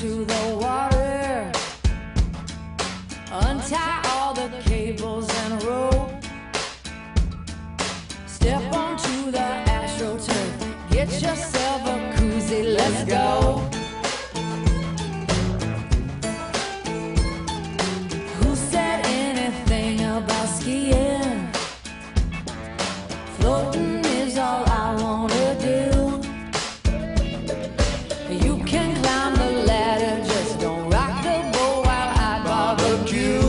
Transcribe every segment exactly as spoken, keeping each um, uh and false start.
into the water. Untie all the cables and rope. Step onto the AstroTurf. Get yourself a koozie, let's go. Who said anything about skiing? Floating is all I wanna do. You can climb the ladder, just don't rock the boat while I barbecue.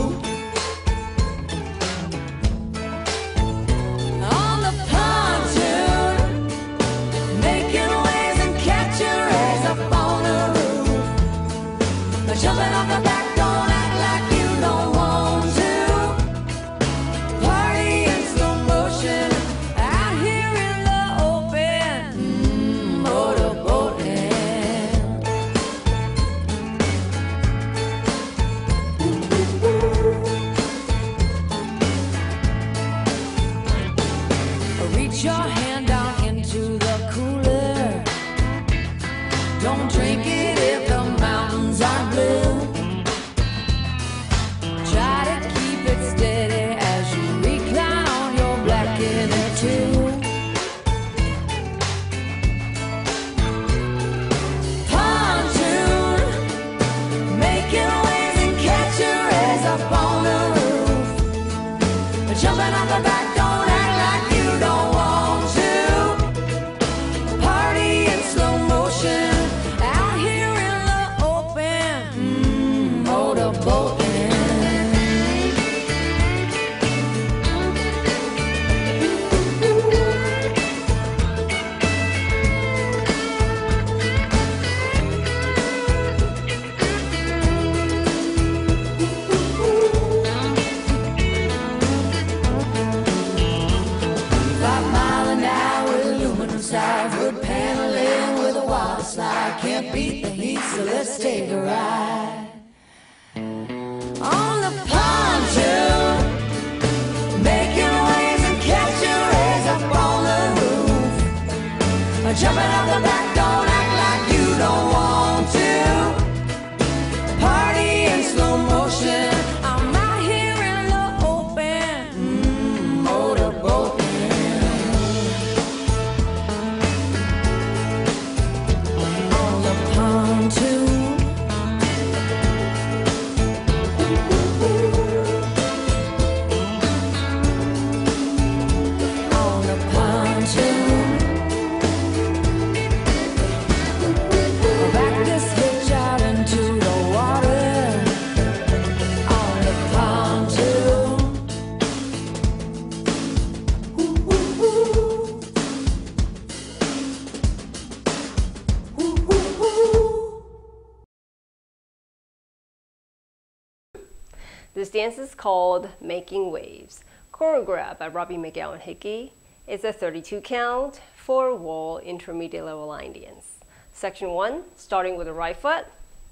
On the pontoon, making waves and catching rays up on the roof. Jumping off the back, don't act like you don't want to. Party in slow motion, out here in the open. Mm, motorboating. Reach your hand down into the cooler. Don't drink it if the mountains are blue. Try to keep it steady as you recline on your black inner tube. Pontoon, making waves and catching rays up on the roof. Jumping off the back, don't act like you don't want to. Party in slow motion, out here in the open. Mm, motorboating. Five mile an hour, aluminum sides, wood paneling with a water slide. Can't beat the heat, so let's take a ride. On the pontoon, making waves and catching rays up on the roof. Jumping off the back, don't act like you don't want to. Party in slow motion, I'm out here in the open. Mm, motorboating. On the pontoon. On the pontoon. Back this hitch out into the water. On the pontoon. Ooh, ooh, ooh. Ooh, ooh, ooh. This dance is called Making Waves, choreographed by Robbie, McGowan, Hickie. It's a thirty-two count, four wall, intermediate level line dance. Section one, starting with the right foot.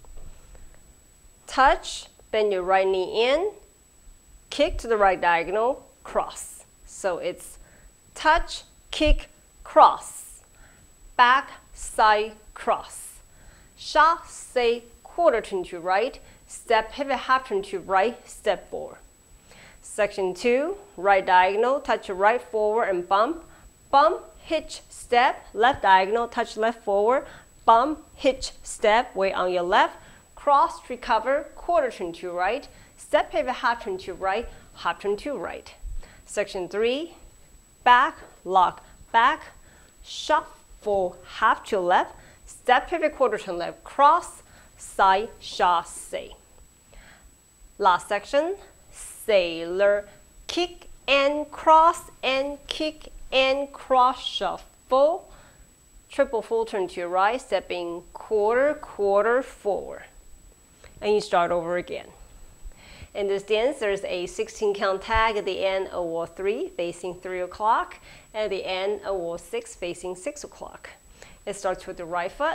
Touch, bend your right knee in, kick to the right diagonal, cross. So it's touch, kick, cross. Back, side, cross. Chassé, quarter turn to right. Step, pivot, half turn to right, step forward. Section two, right diagonal, touch your right forward and bump. Bump, hitch, step, left diagonal, touch left forward. Bump, hitch, step, weight on your left. Cross, recover, quarter turn to right. Step, pivot, half turn to right, half turn to right. Section three, back, lock, back. Shuffle, half to left. Step, pivot, quarter turn left, cross, side, chassé. Last section, sailor, kick and cross and kick and cross, shuffle. Triple full turn to your right, stepping quarter, quarter forward. And you start over again. In this dance, there's a sixteen count tag at the end of wall three, facing three o'clock, and at the end of wall six, facing six o'clock. It starts with the right foot.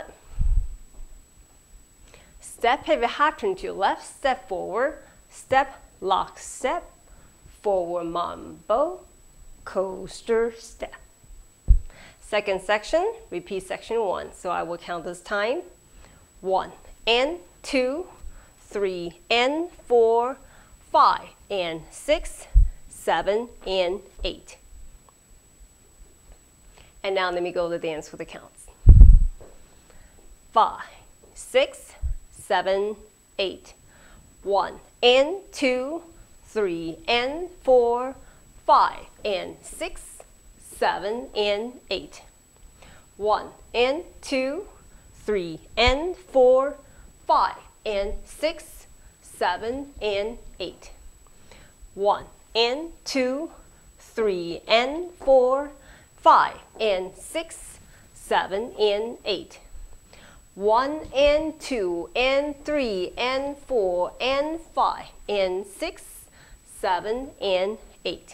Step, pivot, half turn to your left, step forward, step, lock, step, forward mambo, coaster, step. Second section, repeat section one. So I will count this time. One and two, three and four, five and six, seven and eight. And now let me go to the dance with the counts. Five, six, seven, eight. One and two, three and four, five and six, seven and eight. One and two, three and four, five and six, seven and eight. One and two, three and four, five and six, seven and eight. One and two and three and four and five and six, seven and eight.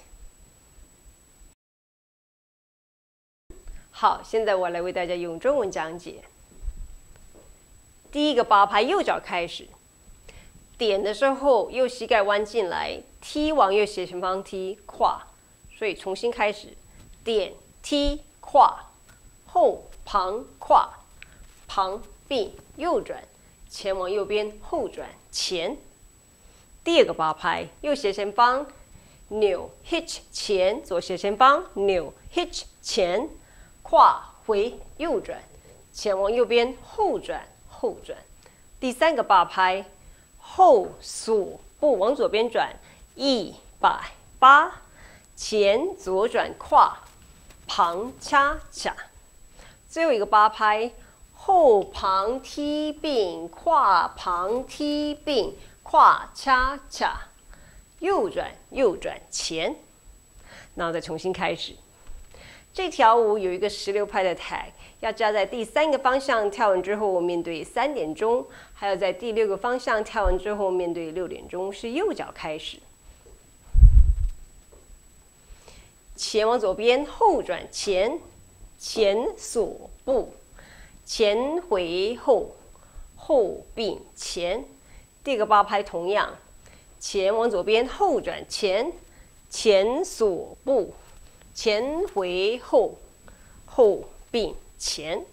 好，现在我来为大家用中文讲解。第一个八拍右脚开始，点的时候右膝盖弯进来，踢往右斜前方踢，跨，所以重新开始，点踢跨，后旁跨，旁并右转，前往右边后转前。第二个八拍右斜前方，扭 hitch 前，左斜前方扭 hitch 前。跨回右转，前往右边后转后转。第三个八拍，后锁步往左边转，一百八，前左转跨，旁恰恰。最后一个八拍，后旁踢并，跨旁踢并，跨恰恰，右转右转前。然后再重新开始。这条舞有一个十六拍的 tag， 要加在第三个方向跳完之后面对三点钟，还有在第六个方向跳完之后面对六点钟，是右脚开始。前往左边后转前，前锁步，前回后，后并前。第二个八拍同样，前往左边后转前，前锁步。前回后，后并前。